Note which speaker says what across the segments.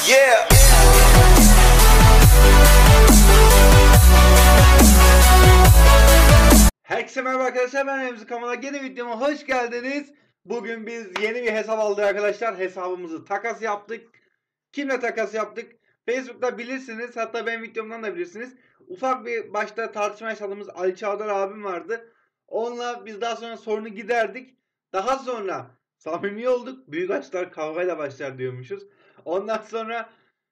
Speaker 1: Yeah.
Speaker 2: Herkese merhaba arkadaşlar, ben Remzi Kamal'a yeni videoma hoş geldiniz. Bugün biz yeni bir hesap aldık arkadaşlar. Hesabımızı takas yaptık. Kimle takas yaptık? Facebook'ta bilirsiniz, hatta benim videomdan da bilirsiniz. Ufak bir başta tartışma yaşadığımız Ali Çağdar abim vardı. Onunla biz daha sonra sorunu giderdik. Daha sonra samimi olduk. Büyük açlar kavgayla başlar diyormuşuz. Ondan sonra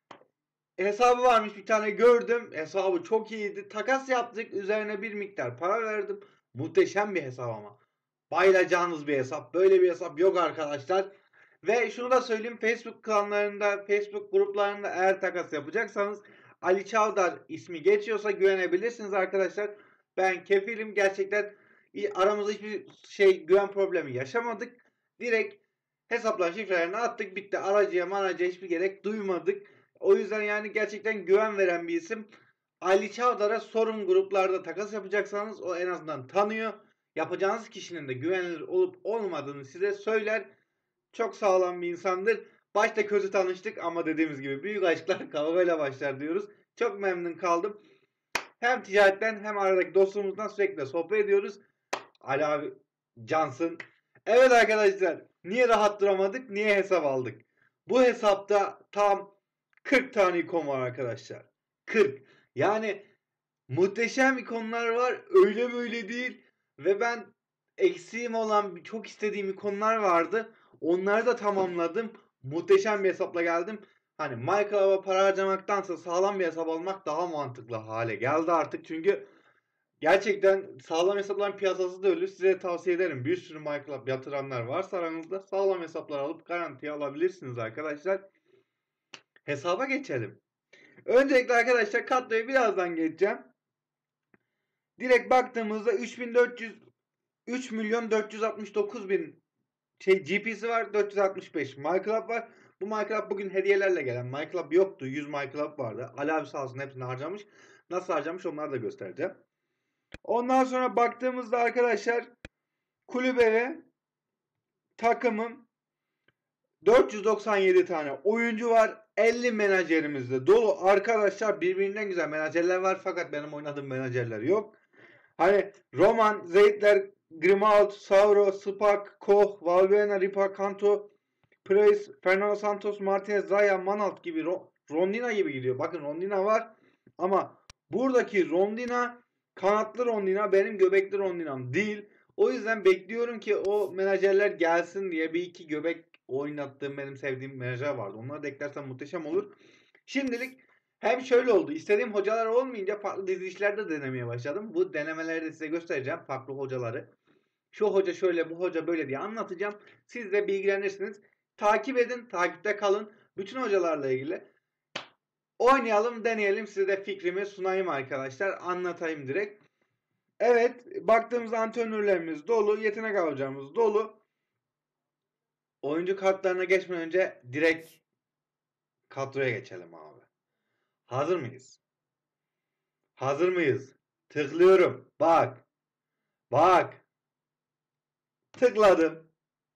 Speaker 2: hesabı varmış, bir tane gördüm. Hesabı çok iyiydi. Takas yaptık. Üzerine bir miktar para verdim. Muhteşem bir hesap ama. Bayılacağınız bir hesap. Böyle bir hesap yok arkadaşlar. Ve şunu da söyleyeyim. Facebook klanlarında, Facebook gruplarında eğer takas yapacaksanız Ali Çavdar ismi geçiyorsa güvenebilirsiniz arkadaşlar. Ben kefilim. Gerçekten aramızda hiçbir güven problemi yaşamadık. Direkt hesapların şifrelerini attık. Bitti. Aracıya hiçbir gerek duymadık. O yüzden yani gerçekten güven veren bir isim. Ali Çavdar'a sorun, gruplarda takas yapacaksanız o en azından tanıyor. Yapacağınız kişinin de güvenilir olup olmadığını size söyler. Çok sağlam bir insandır. Başta kötü tanıştık ama dediğimiz gibi büyük aşklar kavgayla başlar diyoruz. Çok memnun kaldım. Hem ticaretten hem aradaki dostluğumuzdan sürekli sohbet ediyoruz. Ali abi cansın. Evet arkadaşlar, niye rahat duramadık? Niye hesap aldık? Bu hesapta tam 40 tane ikon var arkadaşlar. 40. Yani muhteşem ikonlar var. Öyle böyle değil. Ve ben eksiğim olan, çok istediğim ikonlar vardı. Onları da tamamladım. Muhteşem bir hesapla geldim. Hani Minecraft'a para harcamaktansa sağlam bir hesap almak daha mantıklı hale geldi artık. Çünkü gerçekten sağlam hesapların piyasası da öyle. Size tavsiye ederim. Bir sürü Minecraft yatıranlar varsa aranızda sağlam hesaplar alıp garantiye alabilirsiniz arkadaşlar. Hesaba geçelim. Öncelikle arkadaşlar kadroya birazdan geçeceğim. Direkt baktığımızda 3 milyon 469 bin GP'si var. 465 Minecraft var. Bu Minecraft bugün hediyelerle gelen. Minecraft yoktu. 100 Minecraft vardı. Ali abi sağ olsun hepsini harcamış. Nasıl harcamış onları da göstereceğim. Ondan sonra baktığımızda arkadaşlar kulübe ve takımım 497 tane oyuncu var. 50 menajerimiz de dolu. Arkadaşlar birbirinden güzel menajerler var. Fakat benim oynadığım menajerler yok. Hani Roman, Zeytler, Grimaud, Sauro, Spark, Koch, Valbuena, Ripa, Kanto, Price, Fernando Santos, Martinez, Raya, Manalt gibi, Rondina gibi gidiyor. Bakın Rondina var. Ama buradaki Rondina, kanatlı Rondina benim göbekli Rondinam değil. O yüzden bekliyorum ki o menajerler gelsin diye. Bir iki göbek oynattığım, benim sevdiğim menajer vardı. Onları da eklersem muhteşem olur. Şimdilik hem şöyle oldu. İstediğim hocalar olmayınca farklı dizilişlerde denemeye başladım. Bu denemeleri de size göstereceğim. Farklı hocaları. Şu hoca şöyle, bu hoca böyle diye anlatacağım. Siz de bilgilenirsiniz. Takip edin, takipte kalın. Bütün hocalarla ilgili oynayalım, deneyelim. Size de fikrimi sunayım arkadaşlar. Anlatayım direkt. Evet, baktığımız antrenörlerimiz dolu. Yetenek alacağımız dolu. Oyuncu kartlarına geçmeden önce direkt kadroya geçelim abi. Hazır mıyız? Hazır mıyız? Tıklıyorum. Bak. Bak. Tıkladım.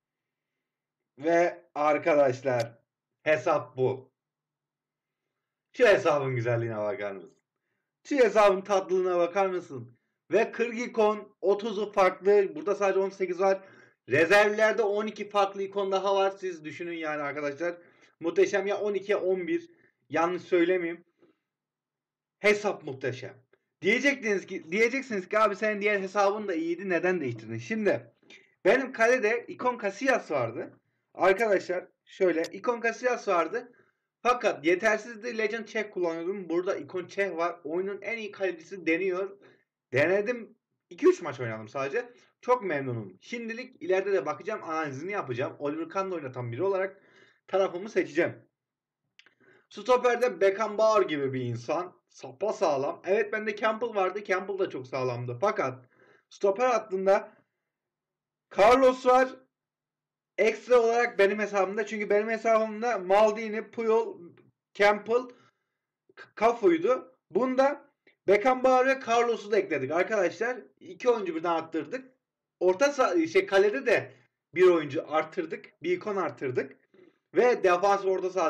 Speaker 2: Ve arkadaşlar hesap bu. Şu hesabın güzelliğine bakar mısın? Şu hesabın tatlılığına bakar mısın? Ve 40 ikon, 30'u farklı. Burada sadece 18 var. Rezervlerde 12 farklı ikon daha var. Siz düşünün yani arkadaşlar. Muhteşem, ya 12 ya 11. Yanlış söylemeyeyim. Hesap muhteşem. Diyeceksiniz ki abi senin diğer hesabın da iyiydi. Neden değiştirdin? Şimdi benim kalede ikon Casillas vardı. Arkadaşlar şöyle ikon Casillas vardı. Fakat yetersizdi, Legend Check kullanıyordum. Burada ikon Check var. Oyunun en iyi kalecisi deniyor. Denedim. 2-3 maç oynadım sadece. Çok memnunum. Şimdilik ileride de bakacağım. Analizini yapacağım. Oliver Kahn'la oynatan biri olarak tarafımı seçeceğim. Stoper'de Beckenbauer gibi bir insan. Sapasağlam. Evet, bende Campbell vardı. Campbell da çok sağlamdı. Fakat stoper hattında Carlos var. Ekstra olarak benim hesabımda. Çünkü benim hesabımda Maldini, Puyol, Campbell, Cafu'ydu. Bunda Beckenbauer ve Carlos'u da ekledik arkadaşlar. 2 oyuncu birden arttırdık. Kalede de bir oyuncu arttırdık. Bir ikon arttırdık. Ve defans orta sahada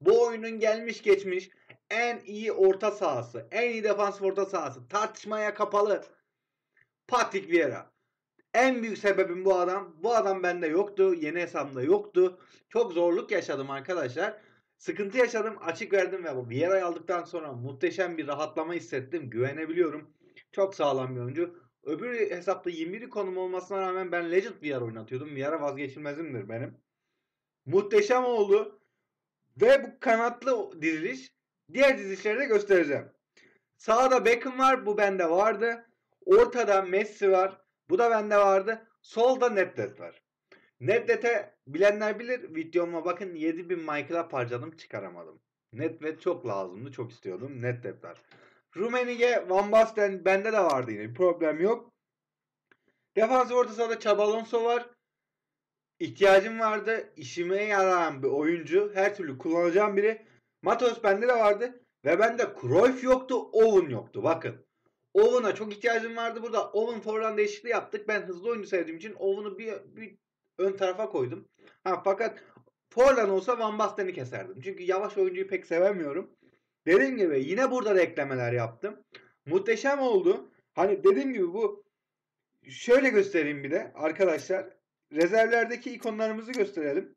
Speaker 2: Bu oyunun gelmiş geçmiş en iyi orta sahası, en iyi defans orta sahası, tartışmaya kapalı Patrick Vieira. En büyük sebebim bu adam. Bu adam bende yoktu. Yeni hesabımda yoktu. Çok zorluk yaşadım arkadaşlar. Sıkıntı yaşadım. Açık verdim ve bu Vieira'yı aldıktan sonra muhteşem bir rahatlama hissettim. Güvenebiliyorum. Çok sağlam bir oyuncu. Öbür hesapta 21 konum olmasına rağmen ben Legend Vieira oynatıyordum. Vieira vazgeçilmezimdir benim. Muhteşem oldu. Ve bu kanatlı diziliş diğer dizilişleri de göstereceğim. Sağda Beckham var. Bu bende vardı. Ortada Messi var. Bu da bende vardı. Solda Nedved var. Nedved'e bilenler bilir. Videoma bakın 7000 Michael'a harcadım çıkaramadım. Nedved çok lazımdı. Çok istiyordum. Nedved var. Rummenigge, Van Basten bende de vardı yine. Bir problem yok. Defans orta sahada Xabi Alonso var. İhtiyacım vardı. İşime yarayan bir oyuncu. Her türlü kullanacağım biri. Matos bende de vardı. Ve bende Cruyff yoktu. Owen yoktu. Bakın. Owen'a çok ihtiyacım vardı burada. Owen forlan değişikliği yaptık. Ben hızlı oyuncu sevdiğim için Owen'u bir ön tarafa koydum. Fakat Forlan olsa Van Basten'i keserdim. Çünkü yavaş oyuncuyu pek sevemiyorum. Dediğim gibi yine burada da eklemeler yaptım. Muhteşem oldu. Hani dediğim gibi bu şöyle göstereyim bir de arkadaşlar. Rezervlerdeki ikonlarımızı gösterelim.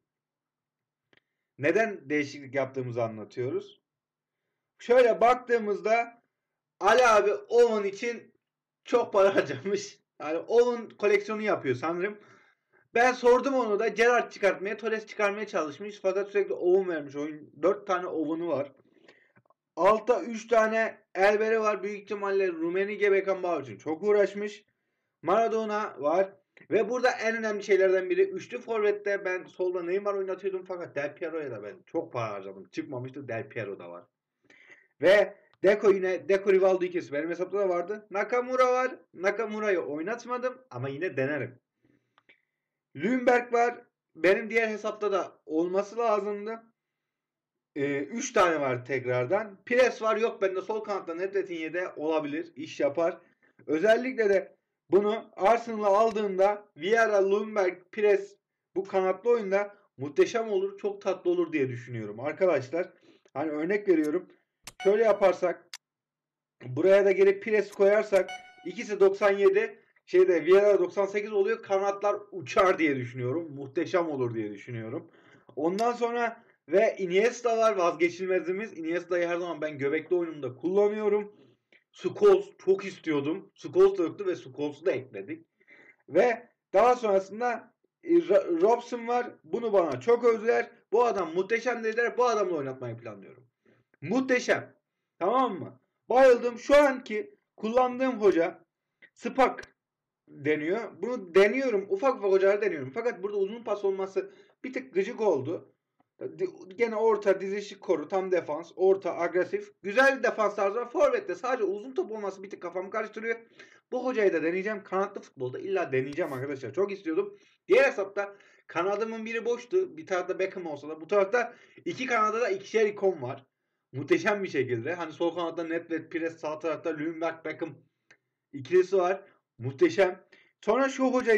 Speaker 2: Neden değişiklik yaptığımızı anlatıyoruz. Şöyle baktığımızda Ali abi Owen için çok para harcamış. Yani Owen koleksiyonu yapıyor sanırım. Ben sordum onu da Gerrard çıkartmaya, Torres çıkarmaya çalışmış. Fakat sürekli Owen vermiş. Oyun 4 tane Owen'u var. Altta 3 tane Elber'i var. Büyük ihtimalle Rummenigge Beckenbauer için çok uğraşmış. Maradona var. Ve burada en önemli şeylerden biri üçlü forvette ben solda Neymar oynatıyordum fakat Del Piero'ya da ben çok para harcadım. Çıkmamıştı. Del Piero da var. Ve Deco Rivaldo ikisi benim hesapta da vardı. Nakamura var. Nakamura'yı oynatmadım ama yine denerim. Lundberg var. Benim diğer hesapta da olması lazımdı. 3 tane var tekrardan. Pires var. Yok bende sol kanatta Nedved'in de olabilir. İş yapar. Özellikle de bunu Arsenal'a aldığında Vieira, Lundberg, Pires bu kanatlı oyunda muhteşem olur. Çok tatlı olur diye düşünüyorum. Arkadaşlar hani örnek veriyorum. Şöyle yaparsak buraya da gelip Pires koyarsak ikisi 97 Vieira 98 oluyor. Kanatlar uçar diye düşünüyorum. Muhteşem olur diye düşünüyorum. Ondan sonra ve Iniesta var vazgeçilmezimiz. Iniesta'yı her zaman ben göbekli oyunumda kullanıyorum. Scholes çok istiyordum. Scholes da yoktu ve Scholes'u da ekledik. Ve daha sonrasında Robson var. Bunu bana çok övdüler. Bu adam muhteşem dediler. Bu adamla oynatmayı planlıyorum. Muhteşem. Tamam mı? Bayıldım. Şu anki kullandığım hoca Spak deniyor. Bunu deniyorum. Ufak ufak hocaları deniyorum. Fakat burada uzun pas olması bir tık gıcık oldu. Gene orta dizişik koru, tam defans, orta agresif. Güzel bir defans tarzı var. Forvet'te sadece uzun top olması bir tık kafamı karıştırıyor. Bu hocayı da deneyeceğim. Kanatlı futbolda illa deneyeceğim arkadaşlar. Çok istiyordum. Diğer hesapta kanadımın biri boştu. Bir tarafta Beckham olsa da bu tarafta iki kanada da ikişer ikon var. Muhteşem bir şekilde. Hani sol kanatta Nedved, Pires, sağ tarafta Lundberg, Beckham ikilisi var. Muhteşem. Sonra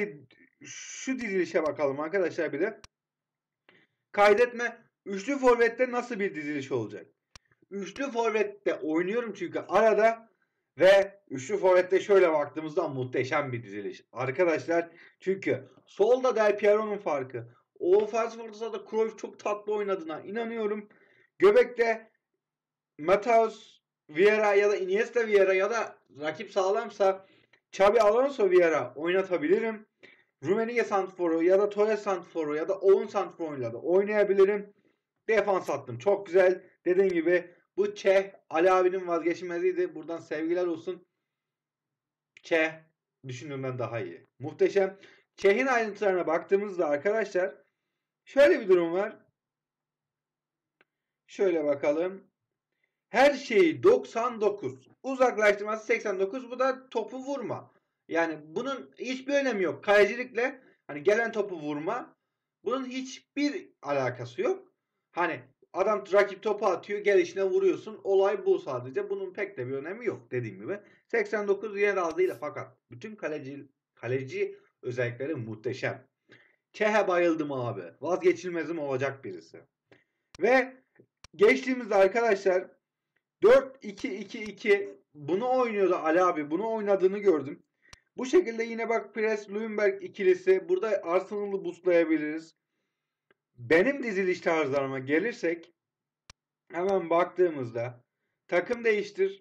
Speaker 2: şu dizilişe bakalım arkadaşlar bir de. Kaydetme. Üçlü forvette nasıl bir diziliş olacak? Üçlü forvette oynuyorum çünkü arada ve üçlü forvette şöyle baktığımızda muhteşem bir diziliş. Arkadaşlar çünkü solda Del Piero'nun farkı. O ofansif orta sahada Cruyff çok tatlı oynadığına inanıyorum. Göbekte Matheus Vieira ya da Iniesta Vieira ya da rakip sağlamsa Xabi Alonso Vieira oynatabilirim. Rummenigge santrforu ya da Torres santrforu ya da Owen santrforuyla da oynayabilirim. Defans attım. Çok güzel. Dediğim gibi bu Çeh Ali abinin vazgeçilmeziydi. Buradan sevgiler olsun. Çeh düşündüğümden daha iyi. Muhteşem. Çeh'in ayrıntılarına baktığımızda arkadaşlar şöyle bir durum var. Şöyle bakalım. Her şeyi 99. Uzaklaştırması 89. Bu da topu vurma. Yani bunun hiçbir önemi yok. Kalecilikle hani gelen topu vurma. Bunun hiçbir alakası yok. Hani adam rakip topu atıyor, gelişine vuruyorsun. Olay bu sadece. Bunun pek de bir önemi yok dediğim gibi. 89 yer aldığıyla fakat bütün kaleci özellikleri muhteşem. Çeh'e bayıldım abi. Vazgeçilmezim olacak birisi. Ve Geçtiğimizde arkadaşlar 4-2-2-2 bunu oynuyordu Ali abi. Bunu oynadığını gördüm. Bu şekilde yine bak Pires Ljungberg ikilisi. Burada Arsenal'ı boostlayabiliriz. Benim diziliş tarzlarıma gelirsek hemen baktığımızda takım değiştir.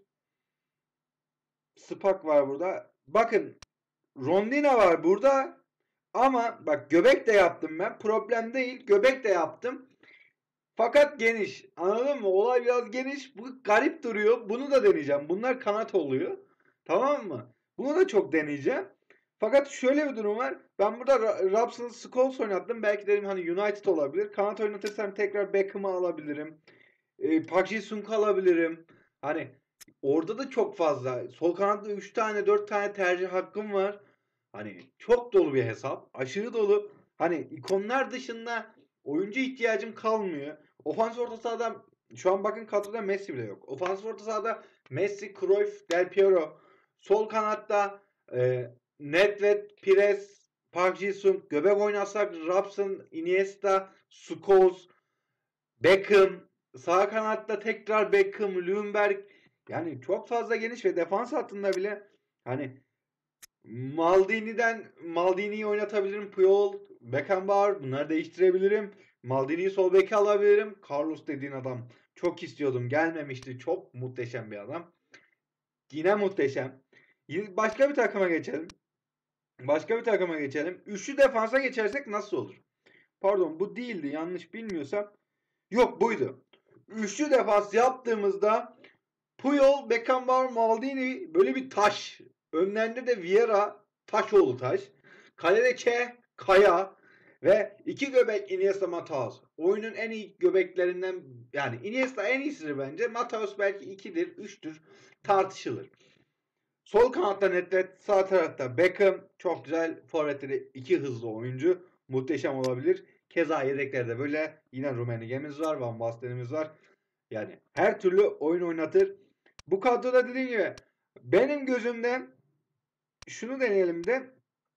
Speaker 2: Spak var burada. Bakın Rondina var burada. Ama bak göbek de yaptım ben. Problem değil. Göbek de yaptım. Fakat geniş. Anladın mı? Olay biraz geniş. Bu garip duruyor. Bunu da deneyeceğim. Bunlar kanat oluyor. Tamam mı? Bunu da çok deneyeceğim. Fakat şöyle bir durum var. Ben burada Robson Scholes oynattım. Belki dedim hani United olabilir. Kanat oynatırsam tekrar Beckham'ı alabilirim. Park Ji-sung'u alabilirim. Hani orada da çok fazla. Sol kanatta 3 tane 4 tane tercih hakkım var. Hani çok dolu bir hesap. Aşırı dolu. Hani ikonlar dışında oyuncu ihtiyacım kalmıyor. Ofans orta sahada şu an bakın kadroda Messi bile yok. Ofans orta sahada Messi, Cruyff, Del Piero. Sol kanatta Nedved, Pires, Park Ji-sung. Göbek oynasak Robson, Iniesta, Scholes, Beckham. Sağ kanatta tekrar Beckham, Ljungberg. Yani çok fazla geniş ve defans hattında bile hani Maldini'yi oynatabilirim. Puyol, Beckenbauer bunları değiştirebilirim. Maldini'yi sol beke alabilirim. Carlos dediğin adam çok istiyordum. Gelmemişti. Çok muhteşem bir adam. Yine muhteşem. Başka bir takıma geçelim. Başka bir takıma geçelim. Üçlü defansa geçersek nasıl olur? Pardon bu değildi. Yanlış bilmiyorsam. Yok buydu. Üçlü defans yaptığımızda Puyol, Beckenbauer, Maldini böyle bir taş. Önlerinde de Vieira, Taşoğlu taş. Kalede Ke, Kaya ve iki göbek Iniesta Mataus. Oyunun en iyi göbeklerinden yani Iniesta en iyisidir bence. Mataus belki 2'dir, 3'tür tartışılır. Sol kanatta Nedved, sağ tarafta Beckham. Çok güzel. Forvet'te de iki hızlı oyuncu. Muhteşem olabilir. Keza yedeklerde böyle yine Rummenigge'miz var, Van Basten'imiz var. Yani her türlü oyun oynatır. Bu kadroda dediğim gibi benim gözümde şunu deneyelim de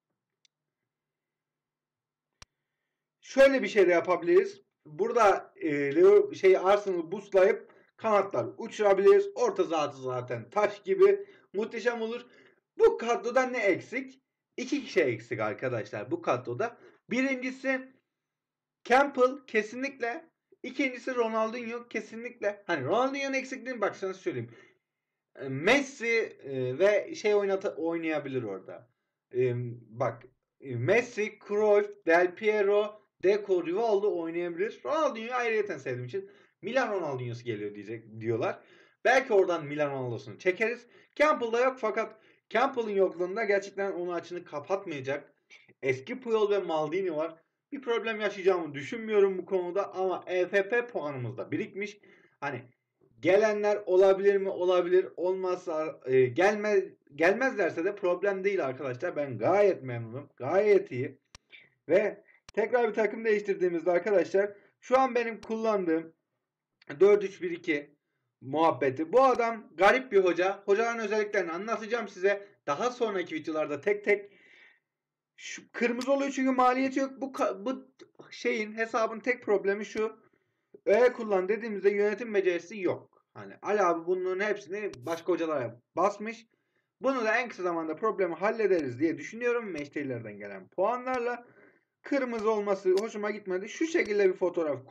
Speaker 2: şöyle bir şey de yapabiliriz. Burada Arsenal'ı boostlayıp kanatlar uçurabiliriz. Orta sahası zaten taş gibi muhteşem olur. Bu kadroda ne eksik? İki kişi eksik arkadaşlar bu kadroda. Birincisi Campbell kesinlikle. İkincisi Ronaldinho kesinlikle. Hani Ronaldinho'nun eksikliğini bak sana söyleyeyim. Messi ve oynayabilir orada. Bak Messi, Cruyff, Del Piero, Deco, Rivaldo oynayabilir. Ronaldinho'yu ayrıyeten sevdiğim için Milan Ronaldinho'su geliyor diyorlar. Belki oradan Milan Ronaldo'sunu çekeriz. Campbell'da yok fakat Campbell'ın yokluğunda gerçekten onun açını kapatmayacak. Eski Puyol ve Maldini var. Bir problem yaşayacağımı düşünmüyorum bu konuda ama EFF puanımız da birikmiş. Hani gelenler olabilir mi? Olabilir. Olmazsa gelmezlerse de problem değil arkadaşlar. Ben gayet memnunum. Gayet iyi. Ve tekrar bir takım değiştirdiğimizde arkadaşlar şu an benim kullandığım 4-3-1-2 muhabbeti. Bu adam garip bir hoca. Hocanın özelliklerini anlatacağım size. Daha sonraki videolarda tek tek. Şu kırmızı oluyor çünkü maliyeti yok. Bu şeyin hesabın tek problemi şu. Kullan dediğimizde yönetim becerisi yok. Hani Ali abi bunların hepsini başka hocalara basmış. Bunu da en kısa zamanda problemi hallederiz diye düşünüyorum. Meşterilerden gelen puanlarla. Kırmızı olması hoşuma gitmedi. Şu şekilde bir fotoğraf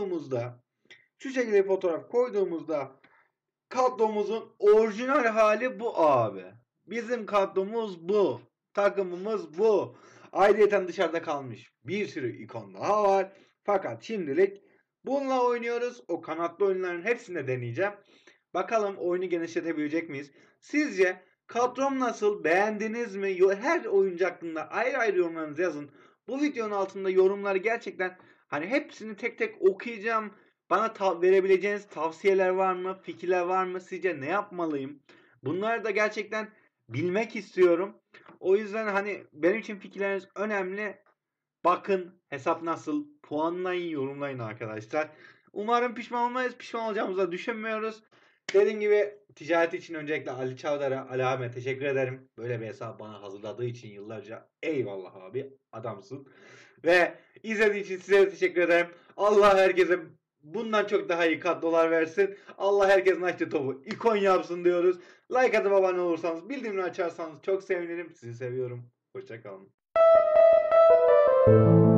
Speaker 2: koyduğumuzda kadromuzun orijinal hali bu abi. Bizim kadromuz bu. Takımımız bu. Ayrıyeten dışarıda kalmış bir sürü ikon daha var. Fakat şimdilik bununla oynuyoruz. O kanatlı oyunların hepsini de deneyeceğim. Bakalım oyunu genişletebilecek miyiz? Sizce kadrom nasıl? Beğendiniz mi? Her oyuncu hakkında ayrı ayrı yorumlarınızı yazın. Bu videonun altında yorumları gerçekten hani hepsini tek tek okuyacağım. Bana verebileceğiniz tavsiyeler var mı? Fikirler var mı? Sizce ne yapmalıyım? Bunları da gerçekten bilmek istiyorum. O yüzden hani benim için fikirleriniz önemli. Bakın hesap nasıl? Puanlayın, yorumlayın arkadaşlar. Umarım pişman olmayız. Pişman olacağımızı da düşünmüyoruz. Dediğim gibi ticaret için öncelikle Ali Çavdar'a, Ali Ahmet'e teşekkür ederim. Böyle bir hesap bana hazırladığı için yıllarca eyvallah abi adamsın. Ve izlediği için size de teşekkür ederim. Allah herkese bundan çok daha iyi kadrolar versin. Allah herkesin açtığı topu ikon yapsın diyoruz. Like atıp abone olursanız, bildirimleri açarsanız çok sevinirim. Sizi seviyorum. Hoşça kalın.